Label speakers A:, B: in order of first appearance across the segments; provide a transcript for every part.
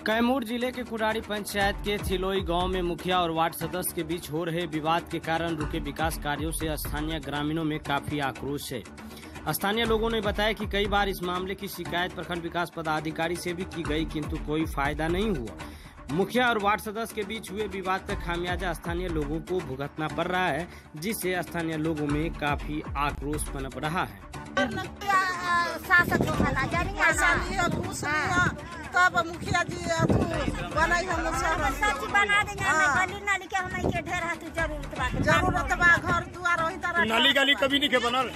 A: कैमूर जिले के कुराड़ी पंचायत के थिलोई गांव में मुखिया और वार्ड सदस्य के बीच हो रहे विवाद के कारण रुके विकास कार्यों से स्थानीय ग्रामीणों में काफी आक्रोश है। स्थानीय लोगों ने बताया कि कई बार इस मामले की शिकायत प्रखंड विकास पदाधिकारी से भी की गई, किंतु कोई फायदा नहीं हुआ। मुखिया और वार्ड सदस्य के बीच हुए विवाद का खामियाजा स्थानीय लोगों को भुगतना पड़ रहा है, जिससे स्थानीय लोगों में काफी आक्रोश पनप रहा है।
B: तब मुखिया जी बना जरूरत बा घर दुआर वही तरह
C: नाली गाली कभी नहीं के बनल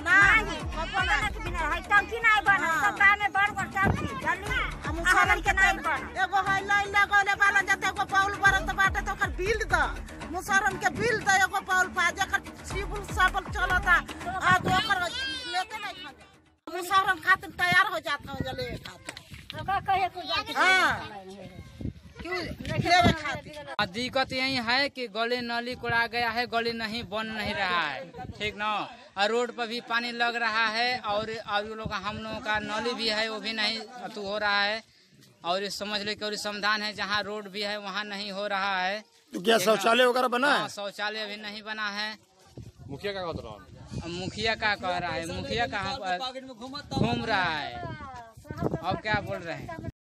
B: एगो है लाइन लगौले वाला जते एगो पौल बरत बाटे तो ओकर बिल द मुसरन के बिल द एगो पौल पा जेकर सिबुल सबल चलता आ तो ओकर लेके नहीं खाते मुसरन खातिर तैयार हो जाता है जले खातिर
D: दिक्कत यही है कि गली नाली कोड़ा गया है, गली नहीं बन नहीं रहा है, ठीक ना। और रोड पर भी पानी लग रहा है और लोग हम लोगों का नाली भी है, वो भी नहीं अतु हो रहा है। और समझ लो कि समाधान है, जहाँ रोड भी है वहाँ नहीं हो रहा है।
C: तो क्या शौचालय वगैरह बना है?
D: शौचालय भी नहीं बना है।
C: मुखिया क्या कह रहा है?
D: मुखिया क्या कह रहा है? मुखिया कहाँ घूम रहा है, अब क्या बोल रहे हैं?